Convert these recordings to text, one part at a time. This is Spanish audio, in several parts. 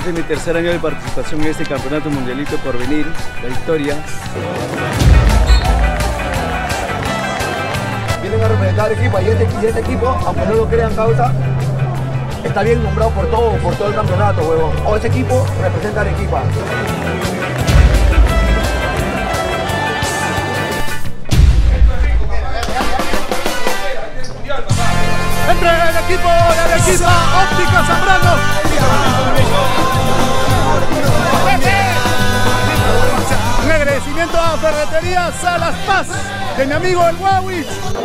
Este es mi tercer año de participación en este campeonato mundialito por venir, la victoria. Vienen a representar equipo y este equipo, aunque no lo crean, causa, está bien nombrado por todo el campeonato, huevón. O ese equipo representa a Arequipa. Entre el equipo de Arequipa, Óptica Zambrano. Un agradecimiento a Ferretería Salas Paz, de mi amigo el Wawich.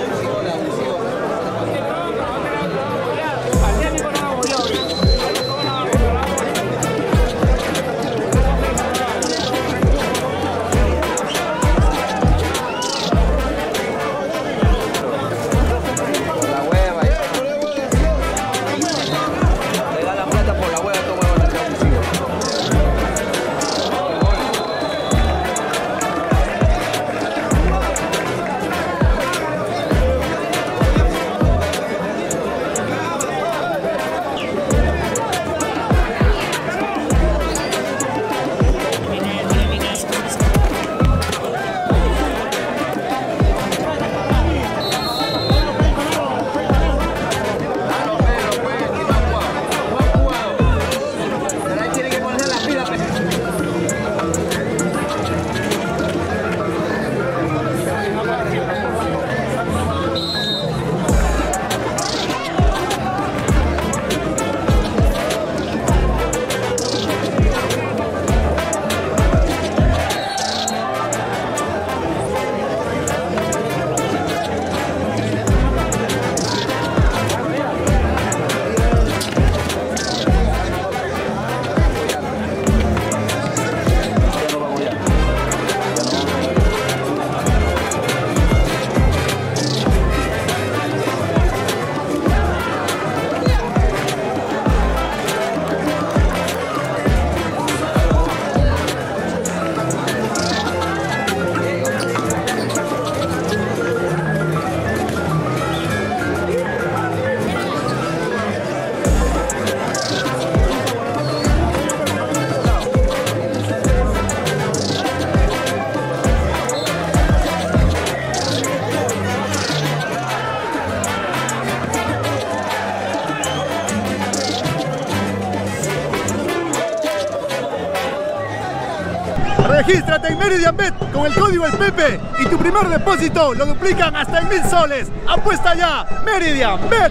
Regístrate en Meridian Bet con el código El Pepe y tu primer depósito lo duplican hasta en 1000 soles. ¡Apuesta ya! Meridian Bet.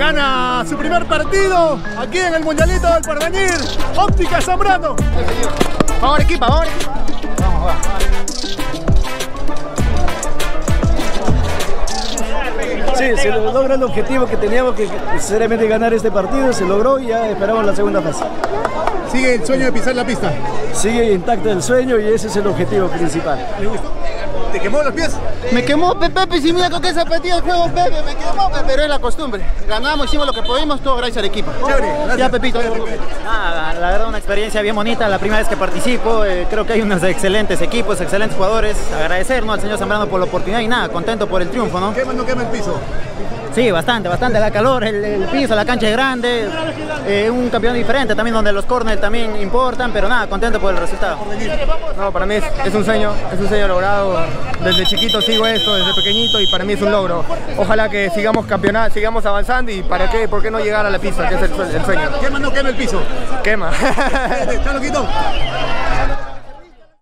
Gana su primer partido aquí en el Mundialito del Porvenir. Óptica Zambrano. Vamos equipo, vamos. Vamos. Sí, se logra el objetivo que teníamos que necesariamente ganar este partido, se logró y ya esperamos la segunda fase. Sigue el sueño de pisar la pista. Sigue intacto el sueño y ese es el objetivo principal. ¿Le gustó? ¿Te quemó los pies? Me quemó Pepe, si mira con qué se apetía el juego Pepe, me quemó Pepe, pero es la costumbre. Ganamos, hicimos lo que pudimos, todo gracias al equipo. Chévere, gracias. Ya Pepito. La verdad una experiencia bien bonita, la primera vez que participo, creo que hay unos excelentes equipos, excelentes jugadores. Agradecer, ¿no?, al señor Zambrano por la oportunidad y nada, contento por el triunfo, ¿no? ¿Quema o no quema el piso? Sí, bastante, la calor, el piso, la cancha es grande, un campeón diferente también donde los corners también importan, pero nada, contento por el resultado. No, para mí es un sueño logrado. Desde chiquito sigo esto, desde pequeñito, y para mí es un logro. Ojalá que sigamos campeonato, sigamos avanzando, y ¿para qué? ¿Por qué no llegar a la pista? Que es el sueño. ¿Quema o no quema el piso? Quema. Chao, loquito.